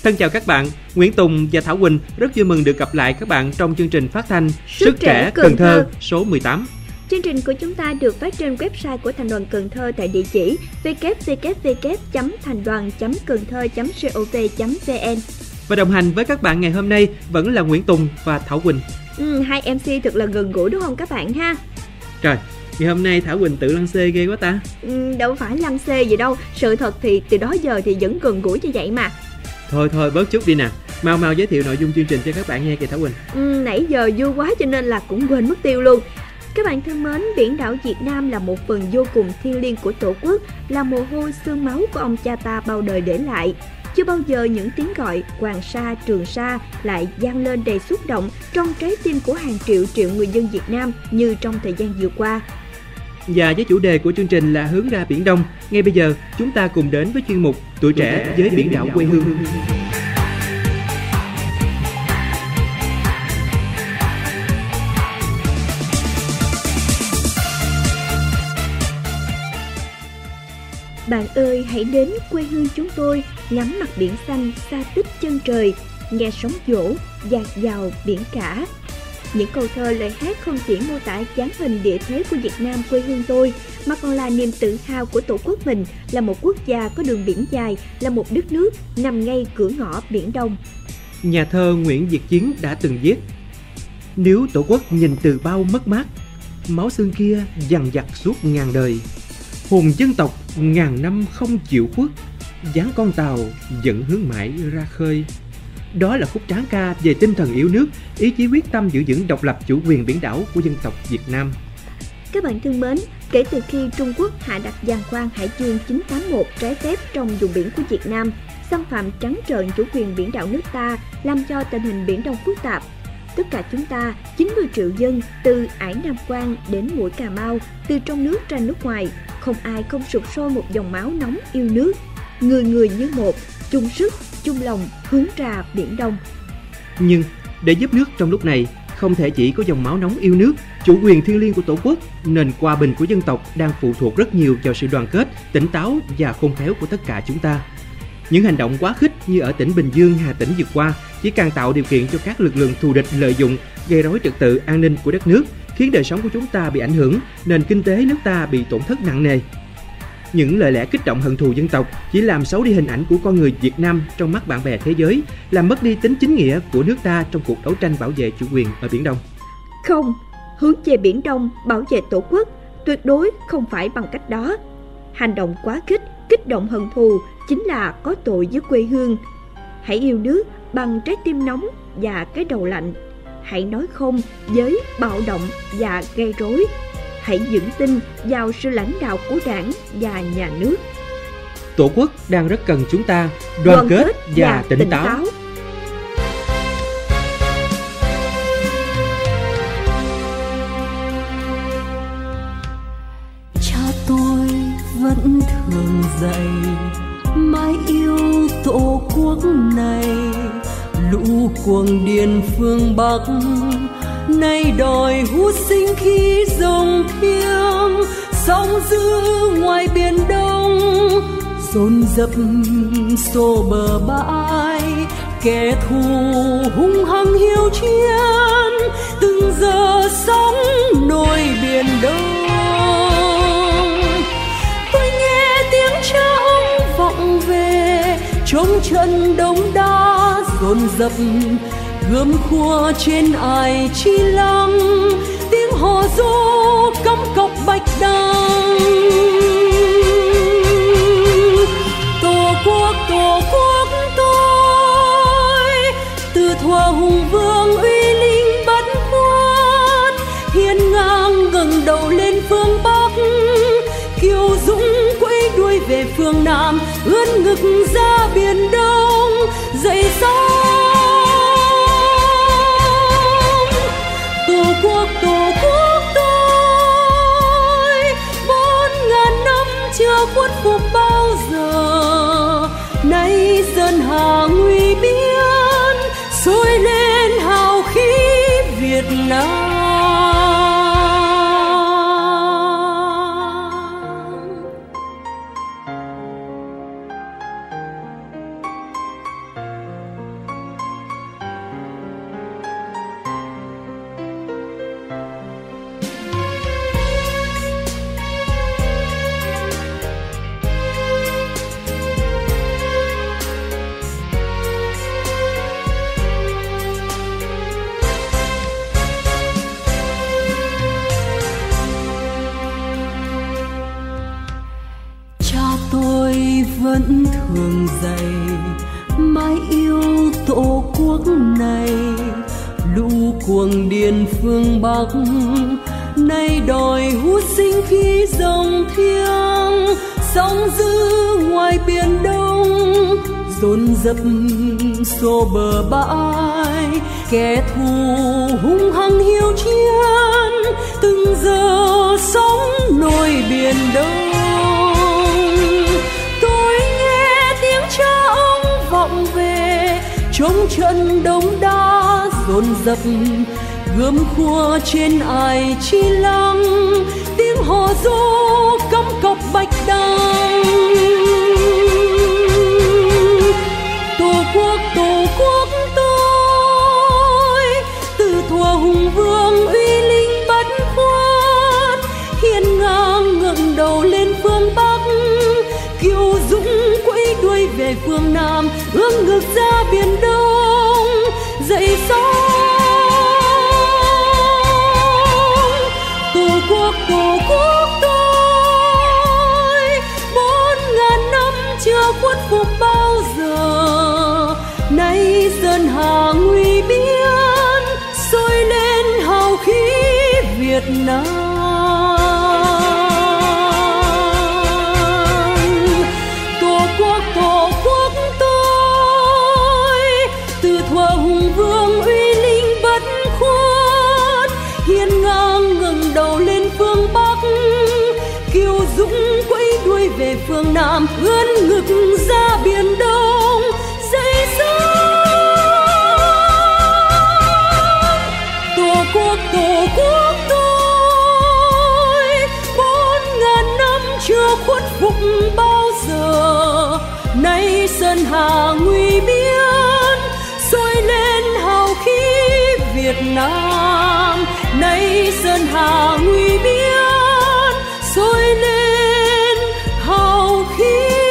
Thân chào các bạn, Nguyễn Tùng và Thảo Quỳnh rất vui mừng được gặp lại các bạn trong chương trình phát thanh Sức Trẻ Cần Thơ số 18. Chương trình của chúng ta được phát trên website của Thành đoàn Cần Thơ tại địa chỉ www.thành-đoàn.cầntho.gov.vn. Và đồng hành với các bạn ngày hôm nay vẫn là Nguyễn Tùng và Thảo Quỳnh. Hai MC thật là gần gũi đúng không các bạn ha? Trời, ngày hôm nay Thảo Quỳnh tự lăng xê ghê quá ta. Đâu phải lăng xê gì đâu, sự thật thì từ đó giờ thì vẫn gần gũi như vậy mà. Thôi bớt chút đi nè, mau giới thiệu nội dung chương trình cho các bạn nghe kìa Thảo Quỳnh. Nãy giờ vui quá cho nên là cũng quên mất tiêu luôn. Các bạn thân mến, biển đảo Việt Nam là một phần vô cùng thiêng liêng của Tổ quốc, là mồ hôi xương máu của ông cha ta bao đời để lại. Chưa bao giờ những tiếng gọi Hoàng Sa, Trường Sa lại vang lên đầy xúc động trong trái tim của hàng triệu người dân Việt Nam như trong thời gian vừa qua. Và với chủ đề của chương trình là hướng ra Biển Đông, ngay bây giờ chúng ta cùng đến với chuyên mục Tuổi Trẻ với biển đảo quê hương. Bạn ơi, hãy đến quê hương chúng tôi, ngắm mặt biển xanh xa tích chân trời, nghe sóng vỗ dạt vào biển cả. Những câu thơ lời hát không chỉ mô tả dáng hình địa thế của Việt Nam quê hương tôi, mà còn là niềm tự hào của Tổ quốc mình, là một quốc gia có đường biển dài, là một đất nước nằm ngay cửa ngõ Biển Đông. Nhà thơ Nguyễn Việt Chiến đã từng viết: nếu Tổ quốc nhìn từ bao mất mát, máu xương kia dằn vặt suốt ngàn đời, hồn dân tộc ngàn năm không chịu khuất, dáng con tàu vẫn hướng mãi ra khơi. Đó là khúc tráng ca về tinh thần yêu nước, ý chí quyết tâm giữ vững độc lập chủ quyền biển đảo của dân tộc Việt Nam. Các bạn thân mến, kể từ khi Trung Quốc hạ đặt giàn khoan Hải Dương 981 trái phép trong vùng biển của Việt Nam, xâm phạm trắng trợn chủ quyền biển đảo nước ta, làm cho tình hình Biển Đông phức tạp. Tất cả chúng ta, 90 triệu dân, từ Ải Nam Quan đến Mũi Cà Mau, từ trong nước ra nước ngoài, không ai không sục sôi một dòng máu nóng yêu nước. Người như một, chung sức, chung lòng hướng ra Biển Đông. Nhưng để giúp nước trong lúc này, không thể chỉ có dòng máu nóng yêu nước, chủ quyền thiêng liêng của Tổ quốc, nền hòa bình của dân tộc đang phụ thuộc rất nhiều vào sự đoàn kết, tỉnh táo và khôn khéo của tất cả chúng ta. Những hành động quá khích như ở tỉnh Bình Dương, Hà Tĩnh vừa qua chỉ càng tạo điều kiện cho các lực lượng thù địch lợi dụng, gây rối trật tự an ninh của đất nước, khiến đời sống của chúng ta bị ảnh hưởng, nền kinh tế nước ta bị tổn thất nặng nề. Những lời lẽ kích động hận thù dân tộc chỉ làm xấu đi hình ảnh của con người Việt Nam trong mắt bạn bè thế giới, làm mất đi tính chính nghĩa của nước ta trong cuộc đấu tranh bảo vệ chủ quyền ở Biển Đông. Không, hướng về Biển Đông, bảo vệ Tổ quốc, tuyệt đối không phải bằng cách đó. Hành động quá khích, kích động hận thù chính là có tội với quê hương. Hãy yêu nước bằng trái tim nóng và cái đầu lạnh. Hãy nói không với bạo động và gây rối. Hãy vững tin vào sự lãnh đạo của Đảng và nhà nước. Tổ quốc đang rất cần chúng ta đoàn kết và tỉnh táo. Cha tôi vẫn thường dạy mãi yêu Tổ quốc này, lũ cuồng điền phương Bắc nay đòi hút sinh khí dòng thiêng, sóng dữ ngoài biển Đông dồn dập xô bờ bãi, kẻ thù hung hăng hiếu chiến từng giờ sóng nổi biển Đông. Tôi nghe tiếng cha ông vọng về trong trận đông đá dồn dập, gươm khua trên ải chi lăng, tiếng hò ru cắm cọc bạch đằng. Tổ quốc tôi từ thuở hùng vương uy linh bất khuất, hiên ngang ngẩng đầu lên phương Bắc, kiêu dũng quẫy đuôi về phương Nam, ươn ngực ra biển Đông dậy sóng. Tổ quốc tôi 4.000 năm chưa khuất phục bao giờ, nay dân hà nguy biên sôi lên hào khí Việt Nam. vẫn thường dạy mãi yêu tổ quốc này. Lũ cuồng điền phương Bắc nay đòi hút sinh khí dòng thiêng, sóng dữ ngoài biển Đông dồn dập xô bờ bãi. Kẻ thù hung hăng hiếu chiến, từng giờ sóng nổi biển Đông. Tôi nghe tiếng cha ông vọng về, trong trận đông đá dồn dập, gươm khua trên ải chi lăng, tiếng hò ru cắm cọc bạch đằng. Tổ quốc tôi, từ thuở hùng vương uy linh bất khuất, hiên ngang ngẩng đầu lên phương Bắc, kiêu dũng quẫy đuôi về phương Nam, ưỡn ngực ra biển Đông dậy sóng. Tổ quốc tôi, 4.000 năm chưa khuất phục bao giờ, nay sơn hà nguy biên sôi lên hào khí Việt Nam. Tổ quốc tôi, từ thuở hùng vương uy linh bất khuất, hiên ngang ngẩng đầu lên phương Bắc, kiêu dũng quẫy đuôi về phương Nam, ưỡn ngực ra biển Đông dậy sóng. Tổ quốc tôi, 4.000 năm chưa khuất phục bao giờ, nay sơn hà nguy biên sôi lên hào khí Việt Nam. Nay sơn hà nguy biên sôi lên hào khí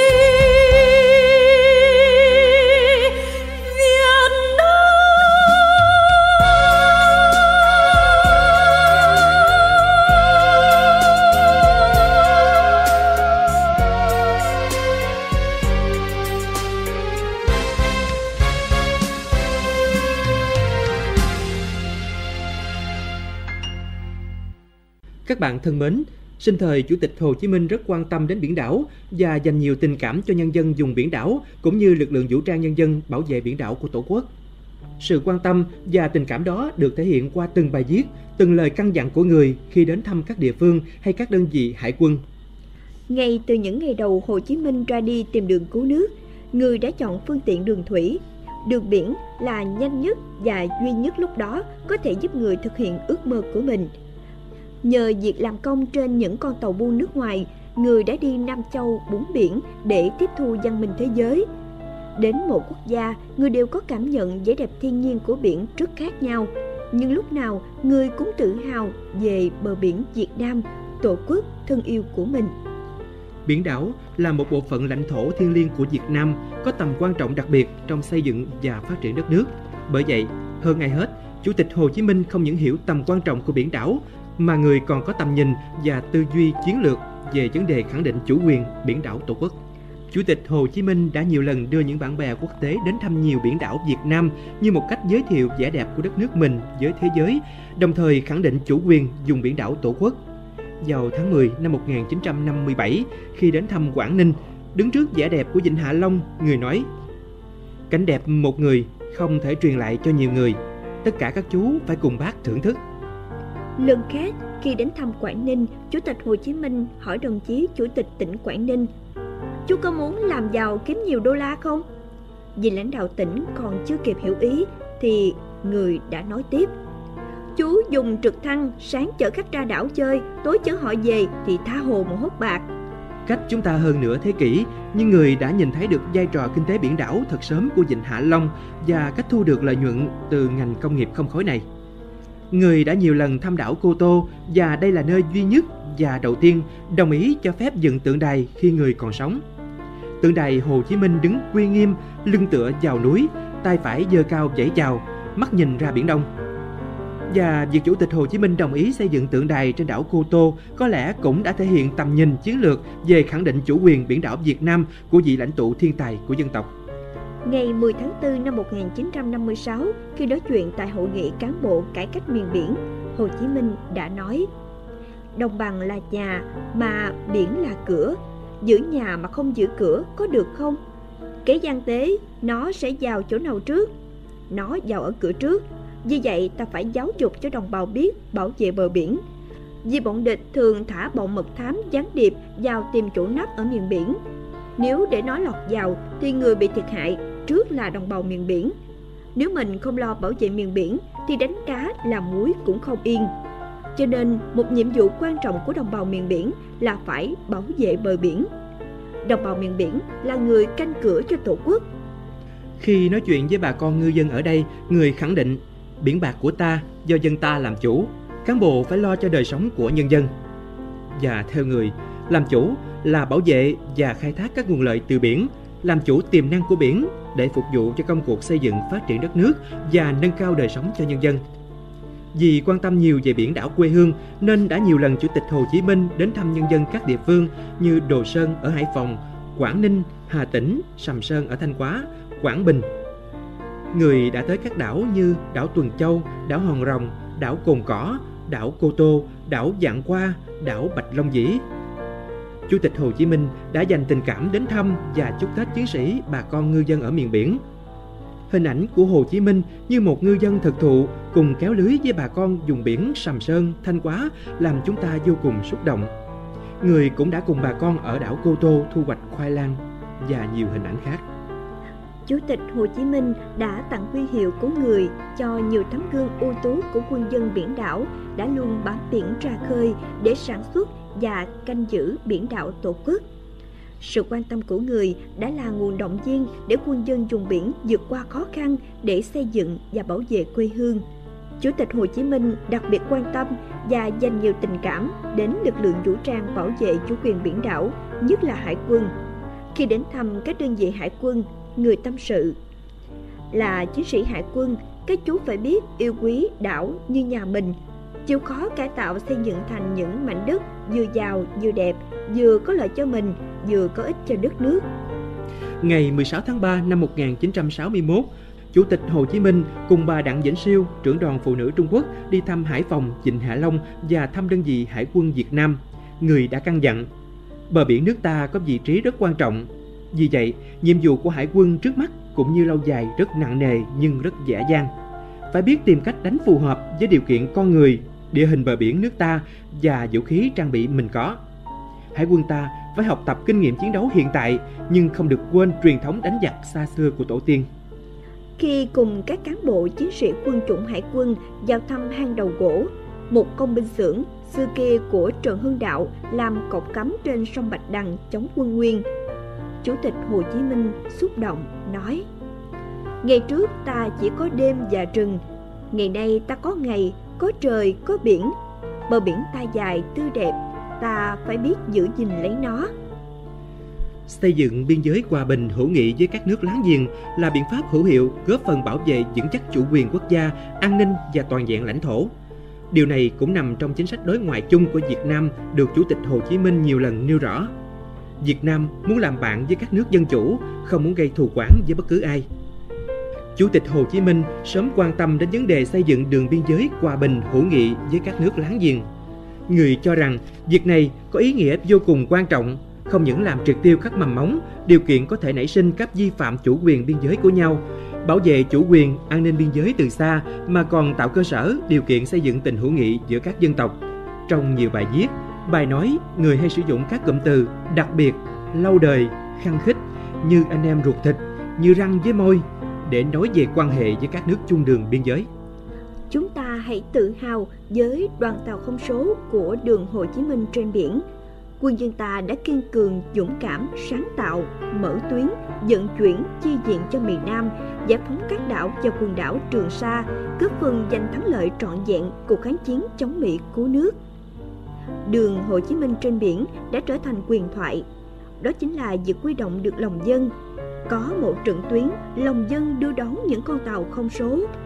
Các bạn thân mến, sinh thời Chủ tịch Hồ Chí Minh rất quan tâm đến biển đảo và dành nhiều tình cảm cho nhân dân vùng biển đảo cũng như lực lượng vũ trang nhân dân bảo vệ biển đảo của Tổ quốc. Sự quan tâm và tình cảm đó được thể hiện qua từng bài viết, từng lời căn dặn của người khi đến thăm các địa phương hay các đơn vị hải quân. Ngay từ những ngày đầu Hồ Chí Minh ra đi tìm đường cứu nước, người đã chọn phương tiện đường thủy. Đường biển là nhanh nhất và duy nhất lúc đó có thể giúp người thực hiện ước mơ của mình. Nhờ việc làm công trên những con tàu buôn nước ngoài, người đã đi 5 châu 4 biển để tiếp thu văn minh thế giới. Đến một quốc gia, người đều có cảm nhận vẻ đẹp thiên nhiên của biển rất khác nhau. Nhưng lúc nào, người cũng tự hào về bờ biển Việt Nam, tổ quốc thân yêu của mình. Biển đảo là một bộ phận lãnh thổ thiêng liêng của Việt Nam, có tầm quan trọng đặc biệt trong xây dựng và phát triển đất nước. Bởi vậy, hơn ai hết, Chủ tịch Hồ Chí Minh không những hiểu tầm quan trọng của biển đảo, mà người còn có tầm nhìn và tư duy chiến lược về vấn đề khẳng định chủ quyền biển đảo Tổ quốc. Chủ tịch Hồ Chí Minh đã nhiều lần đưa những bạn bè quốc tế đến thăm nhiều biển đảo Việt Nam như một cách giới thiệu vẻ đẹp của đất nước mình với thế giới, đồng thời khẳng định chủ quyền vùng biển đảo Tổ quốc. Vào tháng 10 năm 1957, khi đến thăm Quảng Ninh, đứng trước vẻ đẹp của Vịnh Hạ Long, người nói: "Cảnh đẹp một người không thể truyền lại cho nhiều người, tất cả các chú phải cùng bác thưởng thức." Lần khác, khi đến thăm Quảng Ninh, Chủ tịch Hồ Chí Minh hỏi đồng chí Chủ tịch tỉnh Quảng Ninh: "Chú có muốn làm giàu kiếm nhiều đô la không?" Vì lãnh đạo tỉnh còn chưa kịp hiểu ý, thì người đã nói tiếp: "Chú dùng trực thăng, sáng chở khách ra đảo chơi, tối chở họ về thì tha hồ mà hốt bạc." Cách chúng ta hơn nửa thế kỷ, nhưng người đã nhìn thấy được vai trò kinh tế biển đảo thật sớm của Vịnh Hạ Long và cách thu được lợi nhuận từ ngành công nghiệp không khói này. Người đã nhiều lần thăm đảo Cô Tô và đây là nơi duy nhất và đầu tiên đồng ý cho phép dựng tượng đài khi người còn sống. Tượng đài Hồ Chí Minh đứng uy nghiêm, lưng tựa vào núi, tay phải giơ cao vẫy chào, mắt nhìn ra biển Đông. Và việc Chủ tịch Hồ Chí Minh đồng ý xây dựng tượng đài trên đảo Cô Tô có lẽ cũng đã thể hiện tầm nhìn chiến lược về khẳng định chủ quyền biển đảo Việt Nam của vị lãnh tụ thiên tài của dân tộc. Ngày 10 tháng 4 năm 1956, khi nói chuyện tại Hội nghị cán bộ cải cách miền biển, Hồ Chí Minh đã nói: đồng bằng là nhà mà biển là cửa, giữ nhà mà không giữ cửa có được không? Cái gian tế nó sẽ vào chỗ nào trước? Nó vào ở cửa trước. Vì vậy ta phải giáo dục cho đồng bào biết bảo vệ bờ biển. Vì bọn địch thường thả bọn mật thám gián điệp vào tìm chỗ nấp ở miền biển. Nếu để nó lọt vào thì người bị thiệt hại trước là đồng bào miền biển. Nếu mình không lo bảo vệ miền biển thì đánh cá làm muối cũng không yên. Cho nên một nhiệm vụ quan trọng của đồng bào miền biển là phải bảo vệ bờ biển. Đồng bào miền biển là người canh cửa cho Tổ quốc. Khi nói chuyện với bà con ngư dân ở đây, người khẳng định biển bạc của ta do dân ta làm chủ, cán bộ phải lo cho đời sống của nhân dân. Và theo người, làm chủ là bảo vệ và khai thác các nguồn lợi từ biển, làm chủ tiềm năng của biển để phục vụ cho công cuộc xây dựng phát triển đất nước và nâng cao đời sống cho nhân dân. Vì quan tâm nhiều về biển đảo quê hương nên đã nhiều lần Chủ tịch Hồ Chí Minh đến thăm nhân dân các địa phương như Đồ Sơn ở Hải Phòng, Quảng Ninh, Hà Tĩnh, Sầm Sơn ở Thanh Hóa, Quảng Bình. Người đã tới các đảo như đảo Tuần Châu, đảo Hòn Rồng, đảo Cồn Cỏ, đảo Cô Tô, đảo Vạn Qua, đảo Bạch Long Vĩ. Chủ tịch Hồ Chí Minh đã dành tình cảm đến thăm và chúc Tết chiến sĩ, bà con ngư dân ở miền biển. Hình ảnh của Hồ Chí Minh như một ngư dân thực thụ cùng kéo lưới với bà con vùng biển Sầm Sơn, Thanh Hóa làm chúng ta vô cùng xúc động. Người cũng đã cùng bà con ở đảo Cô Tô thu hoạch khoai lang và nhiều hình ảnh khác. Chủ tịch Hồ Chí Minh đã tặng huy hiệu của người cho nhiều tấm gương ưu tú của quân dân biển đảo đã luôn bám biển ra khơi để sản xuất và canh giữ biển đảo Tổ quốc. Sự quan tâm của người đã là nguồn động viên để quân dân vùng biển vượt qua khó khăn để xây dựng và bảo vệ quê hương. Chủ tịch Hồ Chí Minh đặc biệt quan tâm và dành nhiều tình cảm đến lực lượng vũ trang bảo vệ chủ quyền biển đảo, nhất là Hải quân. Khi đến thăm các đơn vị Hải quân, người tâm sự: là chiến sĩ Hải quân, các chú phải biết yêu quý đảo như nhà mình, chịu khó cải tạo xây dựng thành những mảnh đất vừa giàu vừa đẹp, vừa có lợi cho mình, vừa có ích cho đất nước. Ngày 16 tháng 3 năm 1961, Chủ tịch Hồ Chí Minh cùng bà Đặng Vĩnh Siêu, trưởng đoàn phụ nữ Trung Quốc đi thăm Hải Phòng, Vịnh Hạ Long và thăm đơn vị Hải quân Việt Nam. Người đã căn dặn: bờ biển nước ta có vị trí rất quan trọng. Vì vậy, nhiệm vụ của Hải quân trước mắt cũng như lâu dài rất nặng nề nhưng rất dễ dàng. Phải biết tìm cách đánh phù hợp với điều kiện con người, địa hình bờ biển nước ta và vũ khí trang bị mình có. Hải quân ta phải học tập kinh nghiệm chiến đấu hiện tại nhưng không được quên truyền thống đánh giặc xa xưa của tổ tiên. Khi cùng các cán bộ chiến sĩ quân chủng Hải quân vào thăm hang đầu gỗ, một công binh xưởng xưa kia của Trần Hưng Đạo làm cột cắm trên sông Bạch Đằng chống quân Nguyên, Chủ tịch Hồ Chí Minh xúc động nói: ngày trước ta chỉ có đêm và rừng, ngày nay ta có ngày, có trời, có biển. Bờ biển ta dài tươi đẹp, ta phải biết giữ gìn lấy nó. Xây dựng biên giới hòa bình hữu nghị với các nước láng giềng là biện pháp hữu hiệu góp phần bảo vệ vững chắc chủ quyền quốc gia, an ninh và toàn vẹn lãnh thổ. Điều này cũng nằm trong chính sách đối ngoại chung của Việt Nam được Chủ tịch Hồ Chí Minh nhiều lần nêu rõ. Việt Nam muốn làm bạn với các nước dân chủ, không muốn gây thù oán với bất cứ ai. Chủ tịch Hồ Chí Minh sớm quan tâm đến vấn đề xây dựng đường biên giới hòa bình hữu nghị với các nước láng giềng. Người cho rằng việc này có ý nghĩa vô cùng quan trọng, không những làm triệt tiêu các mầm móng, điều kiện có thể nảy sinh các vi phạm chủ quyền biên giới của nhau, bảo vệ chủ quyền, an ninh biên giới từ xa, mà còn tạo cơ sở, điều kiện xây dựng tình hữu nghị giữa các dân tộc. Trong nhiều bài viết, bài nói, người hay sử dụng các cụm từ đặc biệt, lâu đời, khăng khít, như anh em ruột thịt, như răng với môi, để nói về quan hệ với các nước chung đường biên giới. Chúng ta hãy tự hào với đoàn tàu không số của đường Hồ Chí Minh trên biển. Quân dân ta đã kiên cường, dũng cảm, sáng tạo, mở tuyến, vận chuyển, chi viện cho miền Nam, giải phóng các đảo và quần đảo Trường Sa, góp phần giành thắng lợi trọn vẹn cuộc kháng chiến chống Mỹ cứu nước. Đường Hồ Chí Minh trên biển đã trở thành huyền thoại. Đó chính là việc huy động được lòng dân. Có một trận tuyến, lòng dân đưa đón những con tàu không số.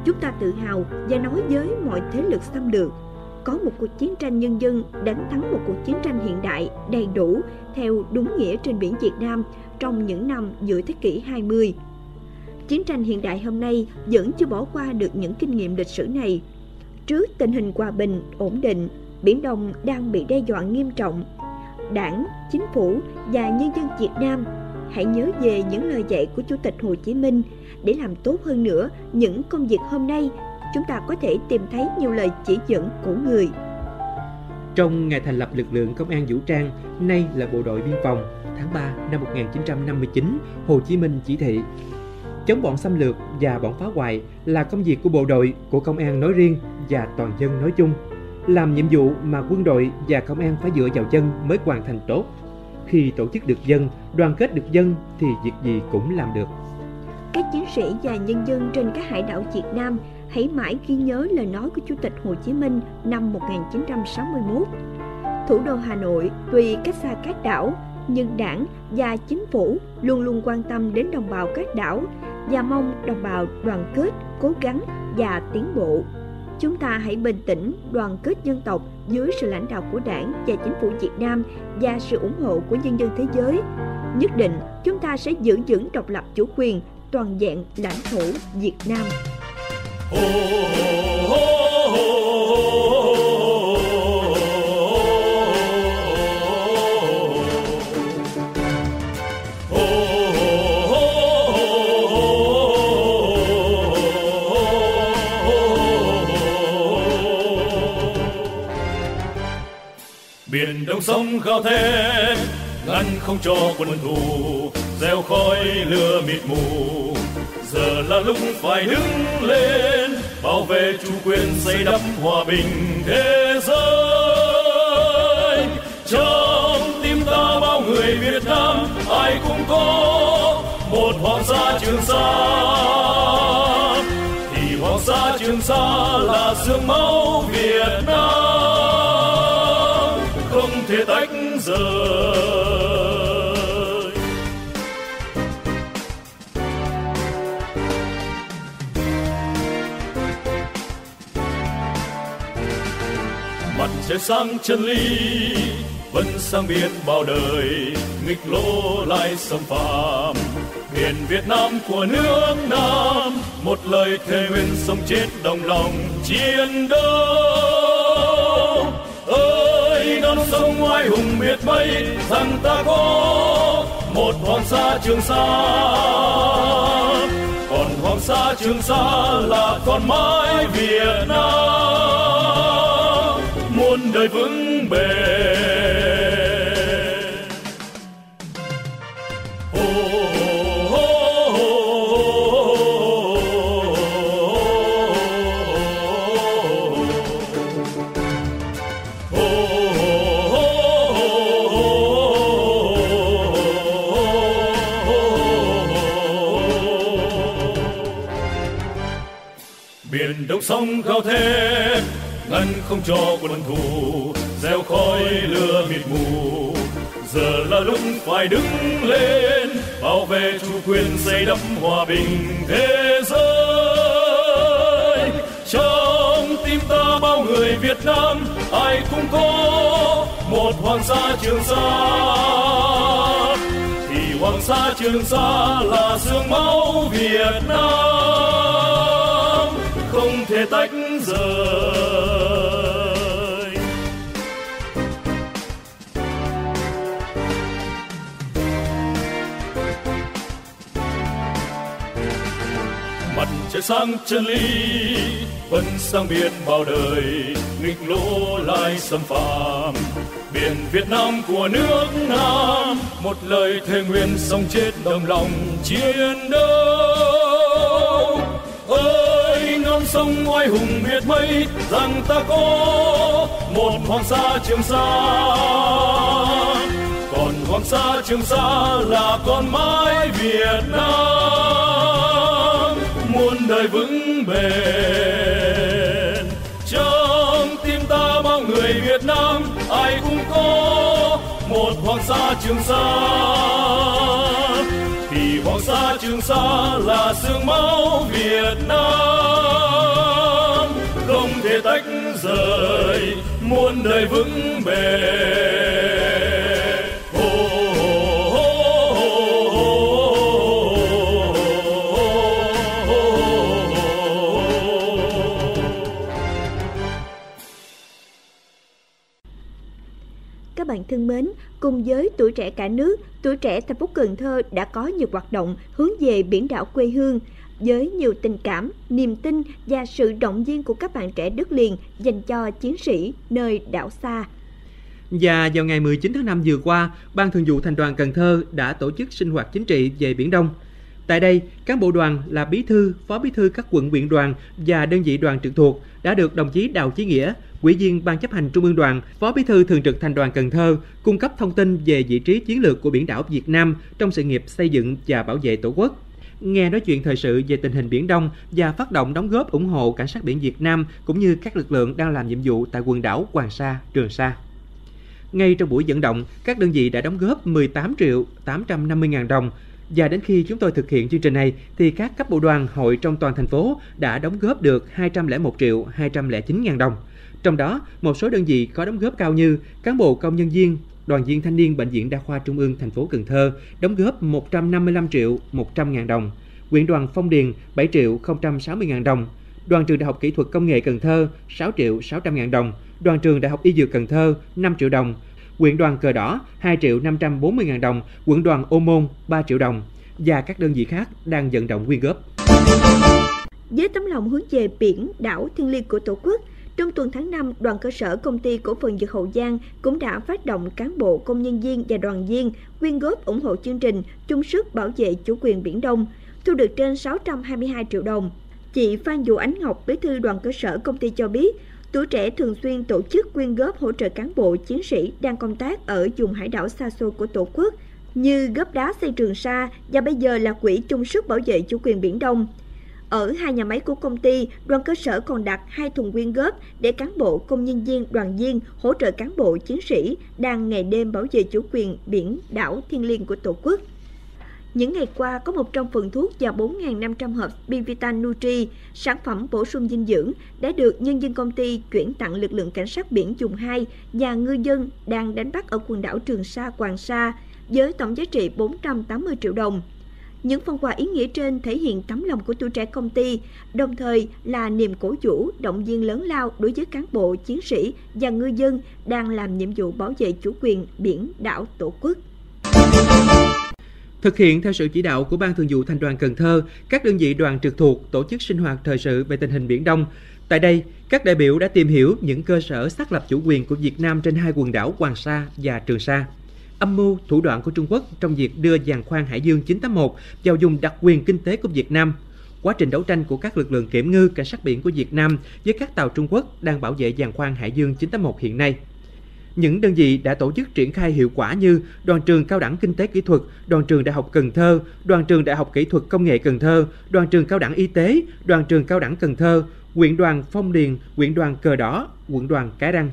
Chúng ta tự hào và nói với mọi thế lực xâm lược, có một cuộc chiến tranh nhân dân đánh thắng một cuộc chiến tranh hiện đại đầy đủ theo đúng nghĩa trên biển Việt Nam trong những năm giữa thế kỷ 20. Chiến tranh hiện đại hôm nay vẫn chưa bỏ qua được những kinh nghiệm lịch sử này. Trước tình hình hòa bình, ổn định, Biển Đông đang bị đe dọa nghiêm trọng, Đảng, Chính phủ và nhân dân Việt Nam hãy nhớ về những lời dạy của Chủ tịch Hồ Chí Minh để làm tốt hơn nữa những công việc hôm nay. Chúng ta có thể tìm thấy nhiều lời chỉ dẫn của người. Trong ngày thành lập lực lượng công an vũ trang, nay là bộ đội biên phòng, tháng 3 năm 1959, Hồ Chí Minh chỉ thị: chống bọn xâm lược và bọn phá hoại là công việc của bộ đội, của công an nói riêng và toàn dân nói chung. Làm nhiệm vụ mà quân đội và công an phải dựa vào dân mới hoàn thành tốt. Khi tổ chức được dân, đoàn kết được dân thì việc gì cũng làm được. Các chiến sĩ và nhân dân trên các hải đảo Việt Nam hãy mãi ghi nhớ lời nói của Chủ tịch Hồ Chí Minh năm 1961. Thủ đô Hà Nội tuy cách xa các đảo, nhưng Đảng và Chính phủ luôn luôn quan tâm đến đồng bào các đảo và mong đồng bào đoàn kết, cố gắng và tiến bộ. Chúng ta hãy bình tĩnh, đoàn kết dân tộc dưới sự lãnh đạo của Đảng và Chính phủ Việt Nam và sự ủng hộ của nhân dân thế giới. Nhất định chúng ta sẽ giữ vững độc lập chủ quyền, toàn vẹn lãnh thổ Việt Nam. Biển Đông sông gào thét ngăn không cho quân thù gieo khói lửa mịt mù. Giờ là lúc phải đứng lên bảo vệ chủ quyền, xây đắp hòa bình thế giới. Trong tim ta bao người Việt Nam ai cũng có một hoàng sa Trường Sa, thì hoàng sa Trường Sa là xương máu Việt Nam không thể tách rời. Mặt trời sáng chân lý vẫn sang biển bao đời, nghịch lô lại xâm phạm biển Việt Nam của nước Nam. Một lời thề nguyện sống chết đồng lòng chiến đấu. Ơi non sông oai hùng miệt mây, rằng ta có một hoàng sa Trường Sa. Còn hoàng sa Trường Sa là con mái Việt Nam muôn đời vững bền. Biển Đông sông gào thét ngăn không cho quân thù gieo khói lửa mịt mù. Giờ là lúc phải đứng lên bảo vệ chủ quyền, xây đắp hòa bình thế giới. Trong tim ta bao người Việt Nam ai cũng có một hoàng sa Trường Sa, thì hoàng sa Trường Sa là xương máu Việt Nam không thể tách rời. Mặt trời sáng chân lý vẫn sang biển bao đời, nghịch lô lại xâm phạm biển Việt Nam của nước Nam. Một lời thề nguyện sống chết đồng lòng chiến đấu. Ơi non sông oai hùng miệt mây, rằng ta có một hoàng sa Trường Sa. Còn hoàng sa Trường Sa là con mái Việt Nam muôn đời vững bền. Trong tim ta bao người Việt Nam ai cũng có một hoàng sa Trường Sa, thì hoàng sa Trường Sa là xương máu Việt Nam thể tách rời, muôn đời vững bền. Các bạn thân mến, cùng với tuổi trẻ cả nước, tuổi trẻ thành phố Cần Thơ đã có nhiều hoạt động hướng về biển đảo quê hương. Với nhiều tình cảm, niềm tin và sự động viên của các bạn trẻ đất liền dành cho chiến sĩ nơi đảo xa. Và vào ngày 19 tháng 5 vừa qua, Ban Thường vụ Thành đoàn Cần Thơ đã tổ chức sinh hoạt chính trị về Biển Đông. Tại đây, cán bộ đoàn là bí thư, phó bí thư các quận huyện đoàn và đơn vị đoàn trực thuộc đã được đồng chí Đào Chí Nghĩa, Ủy viên Ban chấp hành Trung ương Đoàn, Phó Bí thư Thường trực Thành đoàn Cần Thơ cung cấp thông tin về vị trí chiến lược của biển đảo Việt Nam trong sự nghiệp xây dựng và bảo vệ Tổ quốc. Nghe nói chuyện thời sự về tình hình Biển Đông và phát động đóng góp ủng hộ cảnh sát biển Việt Nam cũng như các lực lượng đang làm nhiệm vụ tại quần đảo Hoàng Sa, Trường Sa. Ngay trong buổi vận động, các đơn vị đã đóng góp 18.850.000 đồng. Và đến khi chúng tôi thực hiện chương trình này thì các cấp bộ đoàn hội trong toàn thành phố đã đóng góp được 201.209.000 đồng. Trong đó, một số đơn vị có đóng góp cao như cán bộ công nhân viên, đoàn viên thanh niên Bệnh viện Đa khoa Trung ương thành phố Cần Thơ đóng góp 155.100.000 đồng, huyện đoàn Phong Điền 7.060.000 đồng, đoàn trường Đại học Kỹ thuật Công nghệ Cần Thơ 6.600.000 đồng, đoàn trường Đại học Y Dược Cần Thơ 5 triệu đồng, huyện đoàn Cờ Đỏ 2.540.000 đồng, quận đoàn Ô Môn 3 triệu đồng và các đơn vị khác đang vận động quyên góp. Với tấm lòng hướng về biển đảo thiêng liêng của Tổ quốc, trong tuần tháng 5, đoàn cơ sở Công ty Cổ phần Dược Hậu Giang cũng đã phát động cán bộ, công nhân viên và đoàn viên quyên góp ủng hộ chương trình chung sức bảo vệ chủ quyền Biển Đông, thu được trên 622 triệu đồng. Chị Phan Vũ Ánh Ngọc, bí thư đoàn cơ sở công ty cho biết, tuổi trẻ thường xuyên tổ chức quyên góp hỗ trợ cán bộ, chiến sĩ đang công tác ở vùng hải đảo xa xôi của Tổ quốc, như góp đá xây Trường Sa và bây giờ là quỹ chung sức bảo vệ chủ quyền Biển Đông. Ở hai nhà máy của công ty, đoàn cơ sở còn đặt 2 thùng quyên góp để cán bộ, công nhân viên, đoàn viên hỗ trợ cán bộ, chiến sĩ đang ngày đêm bảo vệ chủ quyền biển đảo thiêng liêng của Tổ quốc. Những ngày qua, có 100 phần thuốc và 4.500 hộp Bivitan Nutri, sản phẩm bổ sung dinh dưỡng, đã được nhân viên công ty chuyển tặng lực lượng cảnh sát biển vùng 2 và ngư dân đang đánh bắt ở quần đảo Trường Sa, Hoàng Sa, với tổng giá trị 480 triệu đồng. Những phần quà ý nghĩa trên thể hiện tấm lòng của tuổi trẻ công ty, đồng thời là niềm cổ vũ, động viên lớn lao đối với cán bộ, chiến sĩ và ngư dân đang làm nhiệm vụ bảo vệ chủ quyền biển đảo Tổ quốc. Thực hiện theo sự chỉ đạo của Ban Thường vụ Thành đoàn Cần Thơ, các đơn vị đoàn trực thuộc tổ chức sinh hoạt thời sự về tình hình Biển Đông. Tại đây, các đại biểu đã tìm hiểu những cơ sở xác lập chủ quyền của Việt Nam trên hai quần đảo Hoàng Sa và Trường Sa, âm mưu, thủ đoạn của Trung Quốc trong việc đưa giàn khoan Hải Dương 981 vào vùng đặc quyền kinh tế của Việt Nam, quá trình đấu tranh của các lực lượng kiểm ngư, cảnh sát biển của Việt Nam với các tàu Trung Quốc đang bảo vệ giàn khoan Hải Dương 981 hiện nay. Những đơn vị đã tổ chức triển khai hiệu quả như Đoàn trường Cao đẳng Kinh tế Kỹ thuật, Đoàn trường Đại học Cần Thơ, Đoàn trường Đại học Kỹ thuật Công nghệ Cần Thơ, Đoàn trường Cao đẳng Y tế, Đoàn trường Cao đẳng Cần Thơ, huyện đoàn Phong Điền, huyện đoàn Cờ Đỏ, quận đoàn Cái Răng.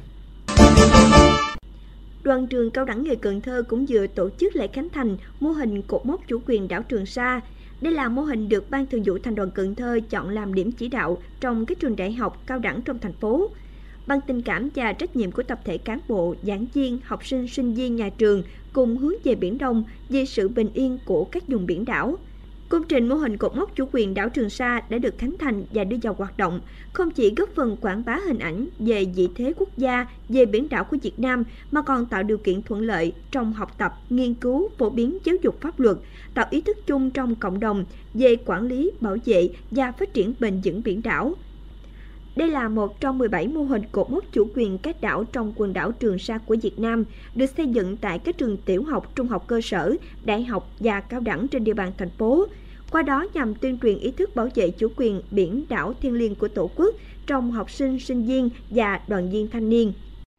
Đoàn trường Cao đẳng nghề Cần Thơ cũng vừa tổ chức lễ khánh thành mô hình cột mốc chủ quyền đảo Trường Sa. Đây là mô hình được Ban Thường vụ Thành đoàn Cần Thơ chọn làm điểm chỉ đạo trong các trường đại học cao đẳng trong thành phố. Bằng tình cảm và trách nhiệm của tập thể cán bộ, giảng viên, học sinh, sinh viên nhà trường cùng hướng về Biển Đông, vì sự bình yên của các vùng biển đảo. Công trình mô hình cột mốc chủ quyền đảo Trường Sa đã được khánh thành và đưa vào hoạt động, không chỉ góp phần quảng bá hình ảnh về vị thế quốc gia về biển đảo của Việt Nam, mà còn tạo điều kiện thuận lợi trong học tập, nghiên cứu, phổ biến giáo dục pháp luật, tạo ý thức chung trong cộng đồng về quản lý, bảo vệ và phát triển bền vững biển đảo. Đây là một trong 17 mô hình cột mốc chủ quyền các đảo trong quần đảo Trường Sa của Việt Nam, được xây dựng tại các trường tiểu học, trung học cơ sở, đại học và cao đẳng trên địa bàn thành phố. Qua đó nhằm tuyên truyền ý thức bảo vệ chủ quyền biển đảo thiêng liêng của Tổ quốc trong học sinh, sinh viên và đoàn viên thanh niên.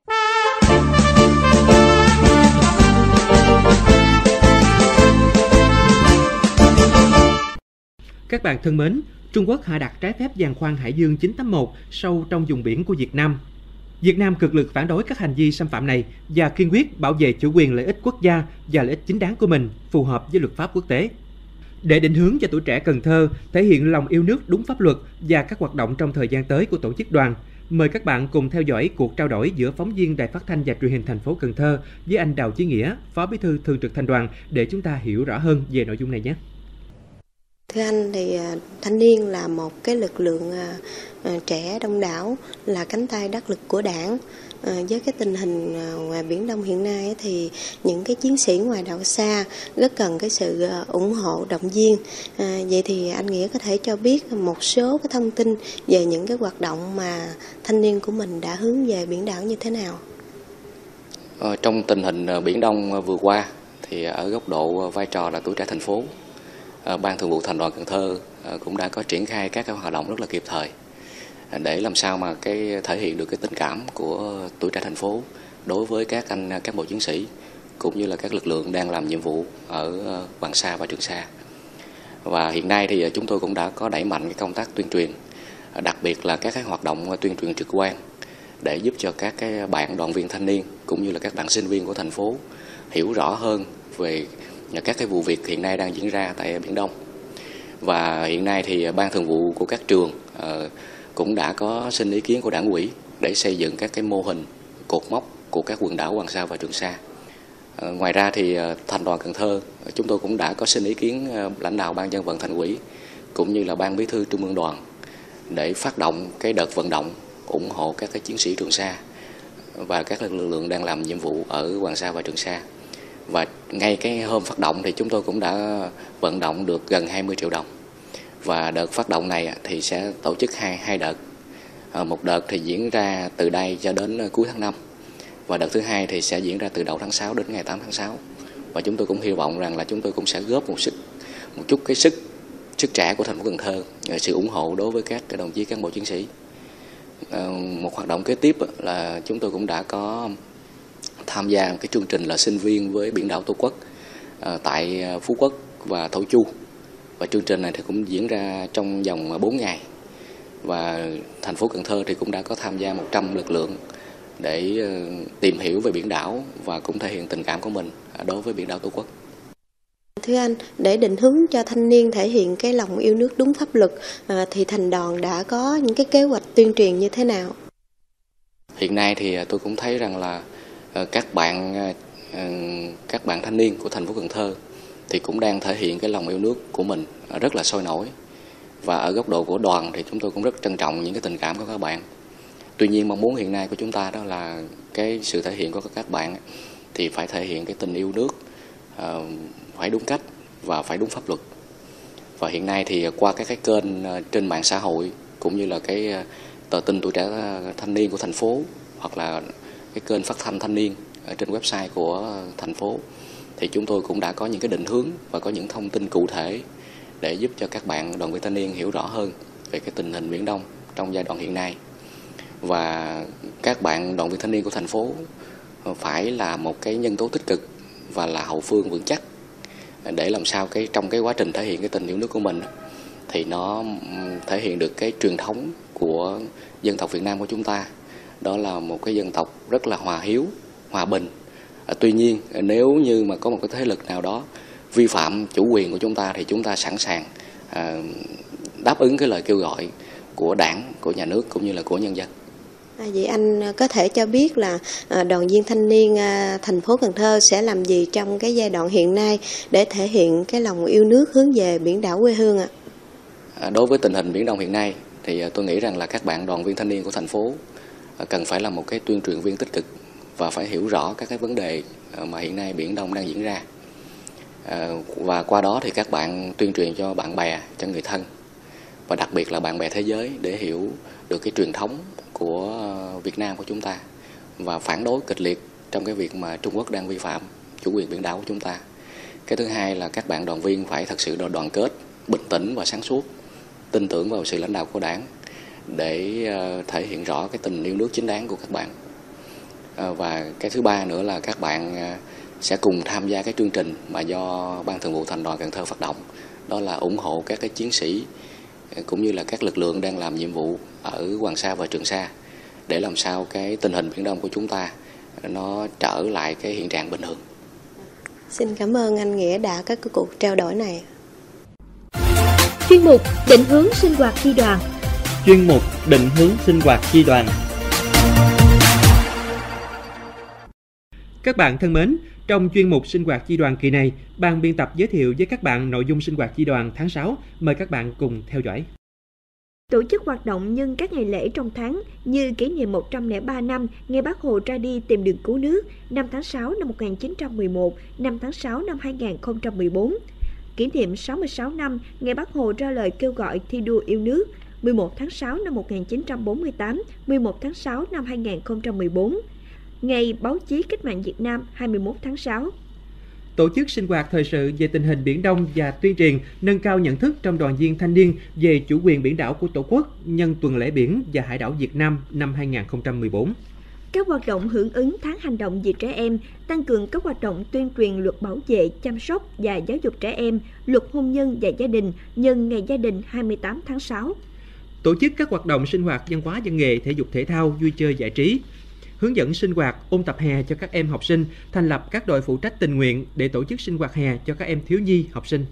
Các bạn thân mến, Trung Quốc hạ đặt trái phép giàn khoan Hải Dương 981 sâu trong vùng biển của Việt Nam. Việt Nam cực lực phản đối các hành vi xâm phạm này và kiên quyết bảo vệ chủ quyền, lợi ích quốc gia và lợi ích chính đáng của mình phù hợp với luật pháp quốc tế. Để định hướng cho tuổi trẻ Cần Thơ thể hiện lòng yêu nước đúng pháp luật và các hoạt động trong thời gian tới của tổ chức đoàn, Mời các bạn cùng theo dõi cuộc trao đổi giữa phóng viên Đài Phát thanh và Truyền hình thành phố Cần Thơ với anh Đào Chí Nghĩa, Phó Bí thư Thường trực Thành đoàn để chúng ta hiểu rõ hơn về nội dung này nhé. Thưa anh, thì thanh niên là một cái lực lượng trẻ đông đảo, là cánh tay đắc lực của Đảng. Với cái tình hình ngoài Biển Đông hiện nay thì những cái chiến sĩ ngoài đảo xa rất cần cái sự ủng hộ, động viên. Vậy thì anh Nghĩa có thể cho biết một số cái thông tin về những cái hoạt động mà thanh niên của mình đã hướng về biển đảo như thế nào? Trong tình hình Biển Đông vừa qua thì ở góc độ vai trò là tuổi trẻ thành phố, Ban Thường vụ Thành đoàn Cần Thơ cũng đã có triển khai các cái hoạt động rất là kịp thời để làm sao mà thể hiện được cái tình cảm của tuổi trẻ thành phố đối với các anh cán bộ chiến sĩ cũng như là các lực lượng đang làm nhiệm vụ ở Hoàng Sa và Trường Sa. Và hiện nay thì chúng tôi cũng đã có đẩy mạnh cái công tác tuyên truyền, đặc biệt là các cái hoạt động tuyên truyền trực quan để giúp cho các cái bạn đoàn viên thanh niên cũng như là các bạn sinh viên của thành phố hiểu rõ hơn về các cái vụ việc hiện nay đang diễn ra tại Biển Đông. Và hiện nay thì Ban Thường vụ của các trường cũng đã có xin ý kiến của Đảng ủy để xây dựng các cái mô hình cột mốc của các quần đảo Hoàng Sa và Trường Sa. Ngoài ra thì Thành đoàn Cần Thơ chúng tôi cũng đã có xin ý kiến lãnh đạo Ban Dân vận Thành ủy cũng như là Ban Bí thư Trung ương Đoàn để phát động cái đợt vận động ủng hộ các cái chiến sĩ Trường Sa và các lực lượng đang làm nhiệm vụ ở Hoàng Sa và Trường Sa. Và ngay cái hôm phát động thì chúng tôi cũng đã vận động được gần 20 triệu đồng. Và đợt phát động này thì sẽ tổ chức hai đợt. Một đợt thì diễn ra từ đây cho đến cuối tháng 5. Và đợt thứ hai thì sẽ diễn ra từ đầu tháng 6 đến ngày 8 tháng 6. Và chúng tôi cũng hy vọng rằng là chúng tôi cũng sẽ góp một chút cái sức trẻ của thành phố Cần Thơ, sự ủng hộ đối với các đồng chí cán bộ chiến sĩ. Một hoạt động kế tiếp là chúng tôi cũng đã có tham gia cái chương trình là sinh viên với biển đảo Tổ quốc tại Phú Quốc và Thổ Chu. Và chương trình này thì cũng diễn ra trong vòng 4 ngày. Và thành phố Cần Thơ thì cũng đã có tham gia 100 lực lượng để tìm hiểu về biển đảo và cũng thể hiện tình cảm của mình đối với biển đảo Tổ quốc. Thưa anh, để định hướng cho thanh niên thể hiện cái lòng yêu nước đúng pháp luật thì thành đoàn đã có những cái kế hoạch tuyên truyền như thế nào? Hiện nay thì tôi cũng thấy rằng là các bạn thanh niên của thành phố Cần Thơ thì cũng đang thể hiện cái lòng yêu nước của mình rất là sôi nổi. Và ở góc độ của đoàn thì chúng tôi cũng rất trân trọng những cái tình cảm của các bạn. Tuy nhiên mong muốn hiện nay của chúng ta đó là cái sự thể hiện của các bạn thì phải thể hiện cái tình yêu nước phải đúng cách và phải đúng pháp luật. Và hiện nay thì qua các cái kênh trên mạng xã hội cũng như là cái tờ tin tuổi trẻ thanh niên của thành phố hoặc là cái kênh phát thanh thanh niên ở trên website của thành phố thì chúng tôi cũng đã có những cái định hướng và có những thông tin cụ thể để giúp cho các bạn đoàn viên thanh niên hiểu rõ hơn về cái tình hình Biển Đông trong giai đoạn hiện nay. Và các bạn đoàn viên thanh niên của thành phố phải là một cái nhân tố tích cực và là hậu phương vững chắc để làm sao trong cái quá trình thể hiện cái tình yêu nước của mình thì nó thể hiện được cái truyền thống của dân tộc Việt Nam của chúng ta. Đó là một cái dân tộc rất là hòa hiếu, hòa bình. Tuy nhiên nếu như mà có một cái thế lực nào đó vi phạm chủ quyền của chúng ta thì chúng ta sẵn sàng đáp ứng cái lời kêu gọi của Đảng, của nhà nước cũng như là của nhân dân. Vậy anh có thể cho biết là đoàn viên thanh niên thành phố Cần Thơ sẽ làm gì trong cái giai đoạn hiện nay để thể hiện cái lòng yêu nước hướng về biển đảo quê hương ạ? Đối với tình hình Biển Đông hiện nay thì tôi nghĩ rằng là các bạn đoàn viên thanh niên của thành phố cần phải là một cái tuyên truyền viên tích cực và phải hiểu rõ các cái vấn đề mà hiện nay Biển Đông đang diễn ra. Và qua đó thì các bạn tuyên truyền cho bạn bè, cho người thân và đặc biệt là bạn bè thế giới để hiểu được cái truyền thống của Việt Nam của chúng ta và phản đối kịch liệt trong cái việc mà Trung Quốc đang vi phạm chủ quyền biển đảo của chúng ta. Cái thứ hai là các bạn đoàn viên phải thật sự đoàn kết, bình tĩnh và sáng suốt, tin tưởng vào sự lãnh đạo của Đảng để thể hiện rõ cái tình yêu nước chính đáng của các bạn. Và cái thứ ba nữa là các bạn sẽ cùng tham gia cái chương trình mà do Ban Thường vụ Thành đoàn Cần Thơ phát động, đó là ủng hộ các cái chiến sĩ cũng như là các lực lượng đang làm nhiệm vụ ở Hoàng Sa và Trường Sa để làm sao cái tình hình Biển Đông của chúng ta nó trở lại cái hiện trạng bình thường. Xin cảm ơn anh Nghĩa đã có cái cuộc trao đổi này. Chuyên mục định hướng sinh hoạt chi đoàn. chuyên mục định hướng sinh hoạt chi đoàn. Các bạn thân mến, trong chuyên mục sinh hoạt chi đoàn kỳ này, ban biên tập giới thiệu với các bạn nội dung sinh hoạt chi đoàn tháng 6. Mời các bạn cùng theo dõi. Tổ chức hoạt động nhân các ngày lễ trong tháng như kỷ niệm 103 năm ngày Bác Hồ ra đi tìm đường cứu nước 5 tháng 6 năm 1911, 5 tháng 6 năm 2014. Kỷ niệm 66 năm ngày Bác Hồ ra lời kêu gọi thi đua yêu nước 11 tháng 6 năm 1948, 11 tháng 6 năm 2014. Ngày Báo chí Cách mạng Việt Nam 21 tháng 6. Tổ chức sinh hoạt thời sự về tình hình Biển Đông và tuyên truyền nâng cao nhận thức trong đoàn viên thanh niên về chủ quyền biển đảo của Tổ quốc nhân tuần lễ biển và hải đảo Việt Nam năm 2014. Các hoạt động hưởng ứng tháng hành động vì trẻ em, tăng cường các hoạt động tuyên truyền luật bảo vệ, chăm sóc và giáo dục trẻ em, luật hôn nhân và gia đình nhân ngày gia đình 28 tháng 6. Tổ chức các hoạt động sinh hoạt văn hóa văn nghệ, thể dục thể thao, vui chơi giải trí. Hướng dẫn sinh hoạt, ôn tập hè cho các em học sinh, thành lập các đội phụ trách tình nguyện để tổ chức sinh hoạt hè cho các em thiếu nhi, học sinh.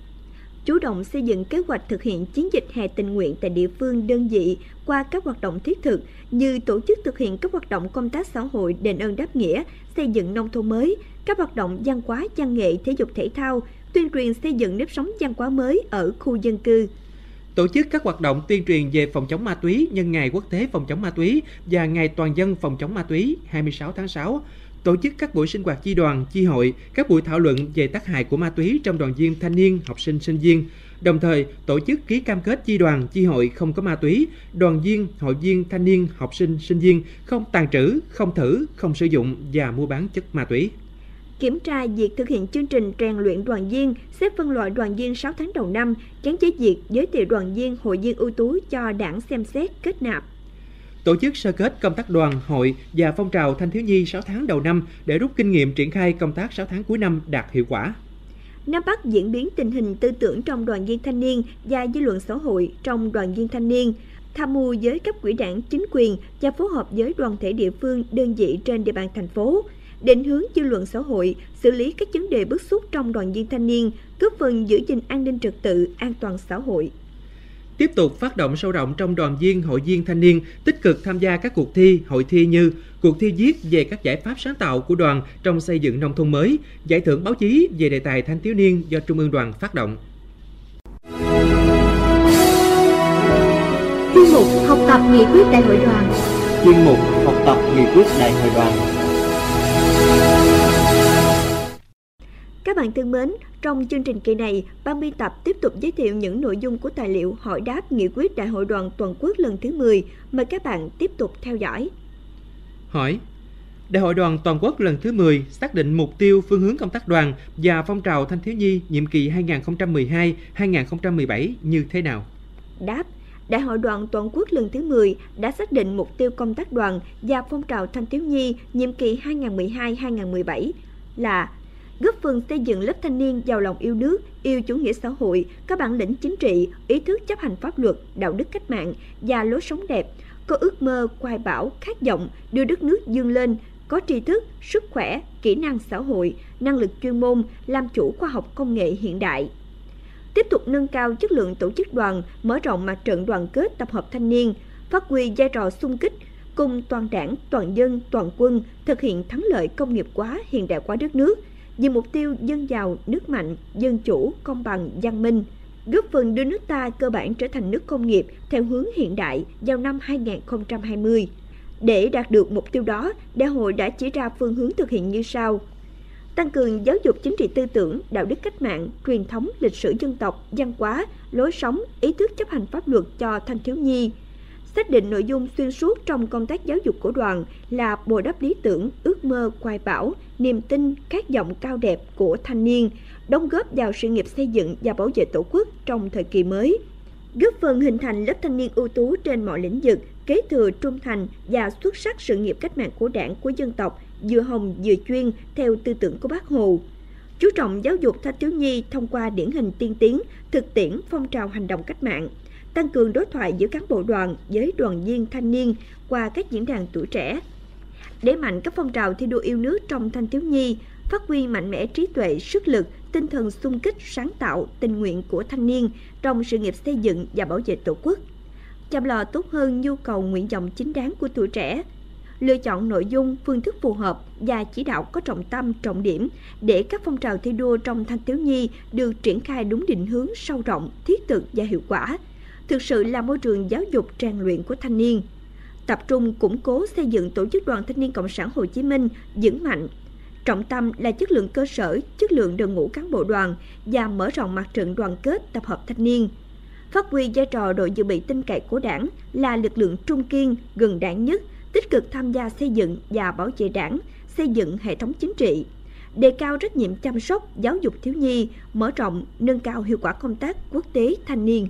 Chủ động xây dựng kế hoạch thực hiện chiến dịch hè tình nguyện tại địa phương đơn vị qua các hoạt động thiết thực như tổ chức thực hiện các hoạt động công tác xã hội, đền ơn đáp nghĩa, xây dựng nông thôn mới, các hoạt động văn hóa, văn nghệ, thể dục thể thao, tuyên truyền xây dựng nếp sống văn hóa mới ở khu dân cư. Tổ chức các hoạt động tuyên truyền về phòng chống ma túy nhân ngày Quốc tế phòng chống ma túy và ngày toàn dân phòng chống ma túy 26 tháng 6. Tổ chức các buổi sinh hoạt chi đoàn, chi hội, các buổi thảo luận về tác hại của ma túy trong đoàn viên thanh niên, học sinh, sinh viên. Đồng thời, tổ chức ký cam kết chi đoàn, chi hội không có ma túy, đoàn viên, hội viên, thanh niên, học sinh, sinh viên không tàng trữ, không thử, không sử dụng và mua bán chất ma túy. Kiểm tra việc thực hiện chương trình rèn luyện đoàn viên, xếp phân loại đoàn viên 6 tháng đầu năm, gắn với việc giới thiệu đoàn viên, hội viên ưu tú cho Đảng xem xét kết nạp. Tổ chức sơ kết công tác đoàn, hội và phong trào thanh thiếu nhi 6 tháng đầu năm để rút kinh nghiệm triển khai công tác 6 tháng cuối năm đạt hiệu quả. Nắm bắt diễn biến tình hình tư tưởng trong đoàn viên thanh niên và dư luận xã hội trong đoàn viên thanh niên, tham mưu với cấp ủy Đảng, chính quyền và phối hợp với đoàn thể địa phương, đơn vị trên địa bàn thành phố, định hướng dư luận xã hội, xử lý các vấn đề bức xúc trong đoàn viên thanh niên, góp phần giữ gìn an ninh trật tự, an toàn xã hội. Tiếp tục phát động sâu rộng trong đoàn viên, hội viên thanh niên, tích cực tham gia các cuộc thi, hội thi như cuộc thi viết về các giải pháp sáng tạo của đoàn trong xây dựng nông thôn mới, giải thưởng báo chí về đề tài thanh thiếu niên do Trung ương Đoàn phát động. Chuyên mục học tập nghị quyết đại hội đoàn. Chuyên mục học tập nghị quyết đại hội đoàn. Các bạn thân mến, trong chương trình kỳ này, ban biên tập tiếp tục giới thiệu những nội dung của tài liệu hỏi đáp nghị quyết đại hội đoàn toàn quốc lần thứ 10. Mời các bạn tiếp tục theo dõi. Hỏi: Đại hội đoàn toàn quốc lần thứ 10 xác định mục tiêu, phương hướng công tác đoàn và phong trào thanh thiếu nhi nhiệm kỳ 2012-2017 như thế nào? Đáp: Đại hội đoàn toàn quốc lần thứ 10 đã xác định mục tiêu công tác đoàn và phong trào thanh thiếu nhi nhiệm kỳ 2012-2017 là góp phần xây dựng lớp thanh niên giàu lòng yêu nước, yêu chủ nghĩa xã hội, có bản lĩnh chính trị, ý thức chấp hành pháp luật, đạo đức cách mạng và lối sống đẹp, có ước mơ, hoài bão, khát vọng đưa đất nước vươn lên, có tri thức, sức khỏe, kỹ năng xã hội, năng lực chuyên môn, làm chủ khoa học công nghệ hiện đại. Tiếp tục nâng cao chất lượng tổ chức đoàn, mở rộng mặt trận đoàn kết tập hợp thanh niên, phát huy vai trò xung kích cùng toàn đảng, toàn dân, toàn quân thực hiện thắng lợi công nghiệp hóa, hiện đại hóa đất nước, vì mục tiêu dân giàu, nước mạnh, dân chủ, công bằng, văn minh, góp phần đưa nước ta cơ bản trở thành nước công nghiệp theo hướng hiện đại vào năm 2020. Để đạt được mục tiêu đó, Đại hội đã chỉ ra phương hướng thực hiện như sau: tăng cường giáo dục chính trị tư tưởng, đạo đức cách mạng, truyền thống, lịch sử dân tộc, văn hóa, lối sống, ý thức chấp hành pháp luật cho thanh thiếu nhi. Xác định nội dung xuyên suốt trong công tác giáo dục của đoàn là bồi đắp lý tưởng, ước mơ, hoài bão, niềm tin, khát vọng cao đẹp của thanh niên, đóng góp vào sự nghiệp xây dựng và bảo vệ Tổ quốc trong thời kỳ mới, góp phần hình thành lớp thanh niên ưu tú trên mọi lĩnh vực, kế thừa trung thành và xuất sắc sự nghiệp cách mạng của Đảng, của dân tộc, vừa hồng vừa chuyên theo tư tưởng của Bác Hồ. Chú trọng giáo dục thanh thiếu nhi thông qua điển hình tiên tiến, thực tiễn phong trào hành động cách mạng, tăng cường đối thoại giữa cán bộ đoàn với đoàn viên thanh niên qua các diễn đàn tuổi trẻ, đẩy mạnh các phong trào thi đua yêu nước trong thanh thiếu nhi, phát huy mạnh mẽ trí tuệ, sức lực, tinh thần xung kích, sáng tạo, tình nguyện của thanh niên trong sự nghiệp xây dựng và bảo vệ Tổ quốc. chăm lo tốt hơn nhu cầu nguyện vọng chính đáng của tuổi trẻ, lựa chọn nội dung, phương thức phù hợp và chỉ đạo có trọng tâm, trọng điểm để các phong trào thi đua trong thanh thiếu nhi được triển khai đúng định hướng sâu rộng, thiết thực và hiệu quả, thực sự là môi trường giáo dục rèn luyện của thanh niên. Tập trung củng cố xây dựng tổ chức Đoàn Thanh niên Cộng sản Hồ Chí Minh vững mạnh. Trọng tâm là chất lượng cơ sở, chất lượng đội ngũ cán bộ đoàn và mở rộng mặt trận đoàn kết tập hợp thanh niên. Phát huy vai trò đội dự bị tin cậy của Đảng là lực lượng trung kiên, gần Đảng nhất, tích cực tham gia xây dựng và bảo vệ Đảng, xây dựng hệ thống chính trị, đề cao trách nhiệm chăm sóc, giáo dục thiếu nhi, mở rộng, nâng cao hiệu quả công tác quốc tế thanh niên.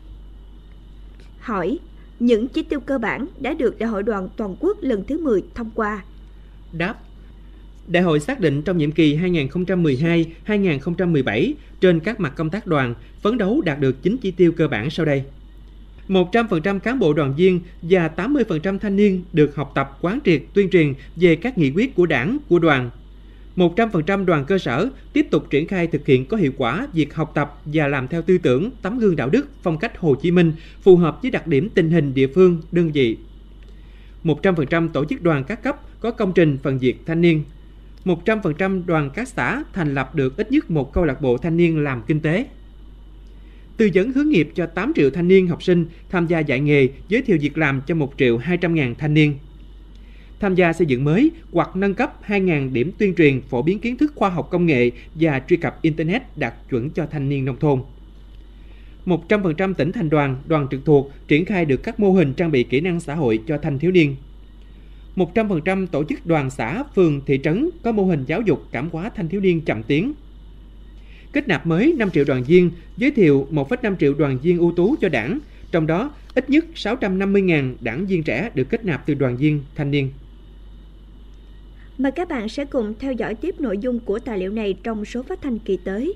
Hỏi: những chỉ tiêu cơ bản đã được Đại hội Đoàn Toàn quốc lần thứ 10 thông qua? Đáp: Đại hội xác định trong nhiệm kỳ 2012-2017 trên các mặt công tác đoàn phấn đấu đạt được 9 chỉ tiêu cơ bản sau đây. 100% cán bộ đoàn viên và 80% thanh niên được học tập, quán triệt, tuyên truyền về các nghị quyết của Đảng, của đoàn. 100% đoàn cơ sở tiếp tục triển khai thực hiện có hiệu quả việc học tập và làm theo tư tưởng, tấm gương đạo đức, phong cách Hồ Chí Minh phù hợp với đặc điểm tình hình địa phương, đơn vị. 100% tổ chức đoàn các cấp có công trình phần việc thanh niên. 100% đoàn các xã thành lập được ít nhất một câu lạc bộ thanh niên làm kinh tế. Tư vấn hướng nghiệp cho 8 triệu thanh niên học sinh tham gia dạy nghề, giới thiệu việc làm cho 1.200.000 thanh niên. Tham gia xây dựng mới hoặc nâng cấp 2.000 điểm tuyên truyền phổ biến kiến thức khoa học công nghệ và truy cập Internet đạt chuẩn cho thanh niên nông thôn. 100% tỉnh thành đoàn, đoàn trực thuộc triển khai được các mô hình trang bị kỹ năng xã hội cho thanh thiếu niên. 100% tổ chức đoàn xã, phường, thị trấn có mô hình giáo dục cảm hóa thanh thiếu niên chậm tiến. Kết nạp mới 5 triệu đoàn viên, giới thiệu 1,5 triệu đoàn viên ưu tú cho Đảng, trong đó ít nhất 650.000 đảng viên trẻ được kết nạp từ đoàn viên thanh niên. Mời các bạn sẽ cùng theo dõi tiếp nội dung của tài liệu này trong số phát thanh kỳ tới.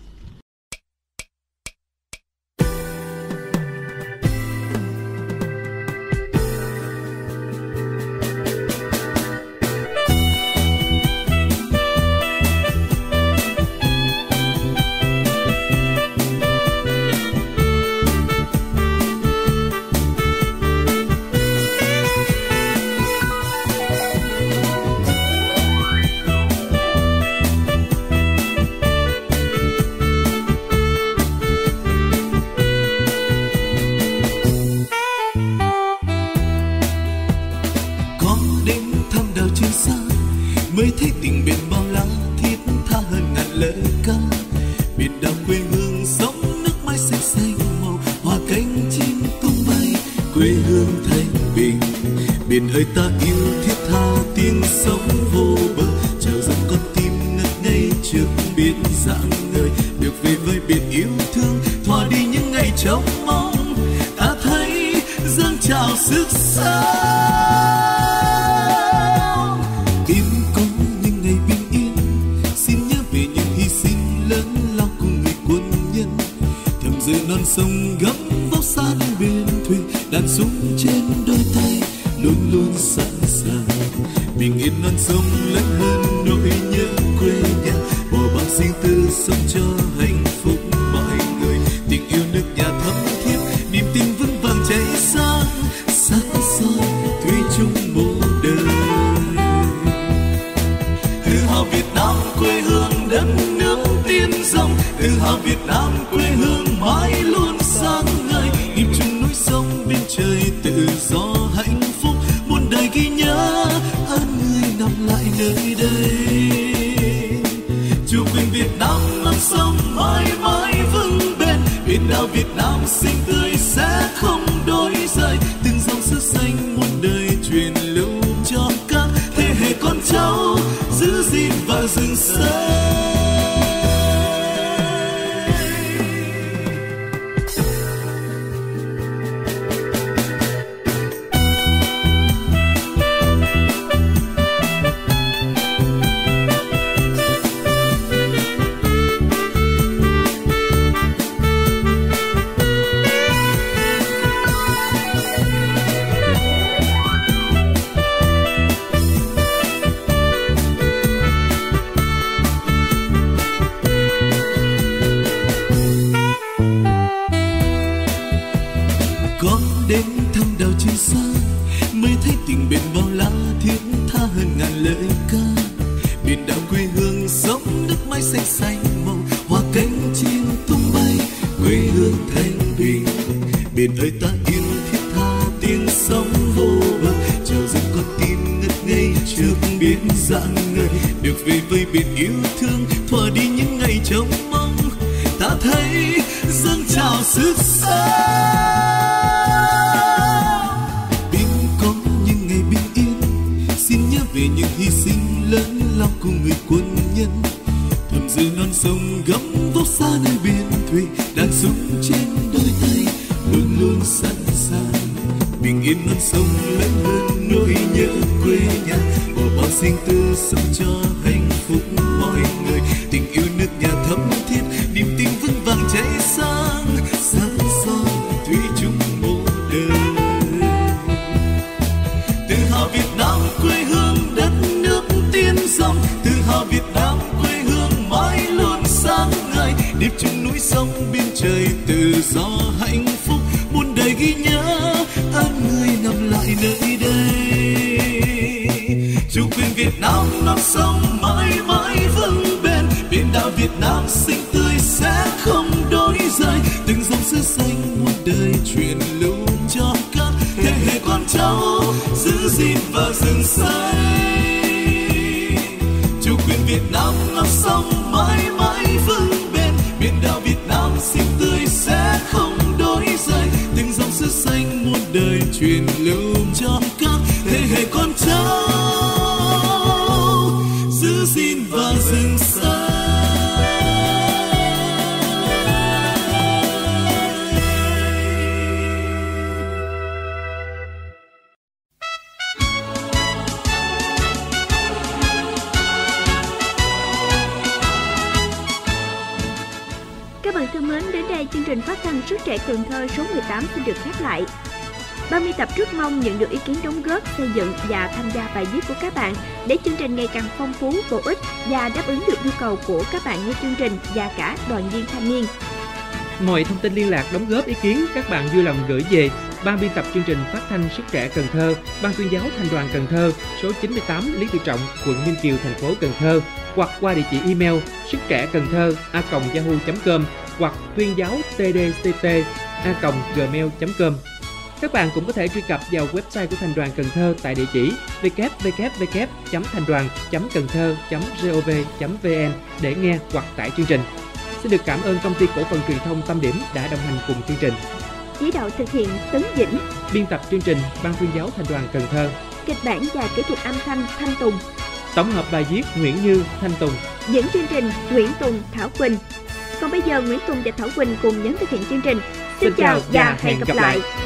mới thấy tình biển bao la thiết tha hơn ngàn lời ca. Biển đảo quê hương sóng nước mãi xanh xanh màu hoa cánh chim tung bay. Quê hương thanh bình, biển ơi ta yêu thiết tha tiếng sóng vô bờ. Chào dâng con tim ngất ngây trước biển rạng ngời, được về với biển yêu thương thỏa đi những ngày trong mong. Ta thấy dâng trào sức sống. Giữa non sông gấp vóc sát bên thuyền, đàn súng trên đôi tay luôn luôn sẵn sàng. Bình yên non sông lớn hơn nỗi nhớ quê nhà, bỏ bao riêng tư sống cho hạnh phúc mọi người. Tình yêu nước nhà thắm thiết, niềm tin vững vàng cháy sáng, sắc son thủy chung một đời. Tự hào Việt Nam quê hương đất nước tiên dòng, tự hào Việt Nam quê hương mãi luôn sáng ngời. Nhịp chung núi sông bên trời tự do hạnh phúc, muôn đời ghi nhớ ơn người nằm lại nơi đây. Chủ quyền Việt Nam non sông mãi mãi vững bền, biển đảo Việt Nam xinh tươi sẽ không đổi rời. Từng dòng sữa xanh muôn đời truyền lưu cho các thế hệ con cháu, giữ gìn và rừng xanh. biển ơi ta yêu thiết tha tiếng sóng vô bờ, chờ dừng con tim ngất ngây trước biển rạng ngời. Được về với biển yêu thương, thỏa đi những ngày trông mong, ta thấy dâng trào sức sống. Biển có những ngày bình yên, xin nhớ về những hy sinh lớn lao của người quân nhân. Thầm giữ non sông gấm vóc xa nơi biển thủy, đàn súng trên đôi tay luôn luôn sẵn sàng. Bình yên non sông lớn hơn nỗi nhớ quê nhà, bỏ bao sinh tư sống cho hạnh phúc mọi người. Tình yêu nước nhà thấm thiết, niềm tin vững vàng cháy sáng, sáng soi thủy chung một đời. Tự hào Việt Nam quê hương đất nước tiên dòng, tự hào Việt Nam quê hương mãi luôn sáng ngời. Điệp chung núi sông biên trời tự do hạnh phúc, muôn đời ghi nhớ ơn người nằm lại nơi đây. Chủ quyền Việt Nam non sông mãi mãi vững bền, biển đảo Việt Nam xinh tươi sẽ không đổi rời. Từng dòng sứ xanh muôn đời truyền lưu cho các thế hệ con cháu giữ gìn và rừng xanh. Chủ quyền Việt Nam non sông mãi mãi vững bền, biển đảo Việt Nam xinh tươi sẽ không đổi rời. Từng dòng sứ xanh muôn đời truyền lưu cho các thế hệ con cháu giữ gìn và rừng xanh. Các bạn thân mến, đến đây chương trình phát thanh Sức Trẻ Cần Thơ số 18 xin được khép lại. 30 tập rất mong nhận được ý kiến đóng góp, xây dựng và tham gia bài viết của các bạn để chương trình ngày càng phong phú, bổ ích và đáp ứng được nhu cầu của các bạn nghe chương trình và cả đoàn viên thanh niên. Mọi thông tin liên lạc, đóng góp ý kiến các bạn vui lòng gửi về ban biên tập chương trình phát thanh Sức Trẻ Cần Thơ, Ban Tuyên giáo Thành đoàn Cần Thơ, số 98 Lý Tự Trọng, quận Ninh Kiều, thành phố Cần Thơ, hoặc qua địa chỉ email sức trẻ cần thơ @yahoo.com hoặc tuyên giáo tdct@gmail.com. Các bạn cũng có thể truy cập vào website của Thành đoàn Cần Thơ tại địa chỉ www.thanhdoan.cần-thơ.gov.vn để nghe hoặc tải chương trình. Xin được cảm ơn Công ty Cổ phần Truyền thông Tâm Điểm đã đồng hành cùng chương trình. Chỉ đạo thực hiện Tấn Dĩnh, biên tập chương trình Ban Tuyên giáo Thành đoàn Cần Thơ, kịch bản và kỹ thuật âm thanh Thanh Tùng, tổng hợp bài viết Nguyễn Như, Thanh Tùng, dẫn chương trình Nguyễn Tùng, Thảo Quỳnh. Còn bây giờ Nguyễn Tùng và Thảo Quỳnh cùng nhóm thực hiện chương trình. Xin chào và hẹn gặp lại.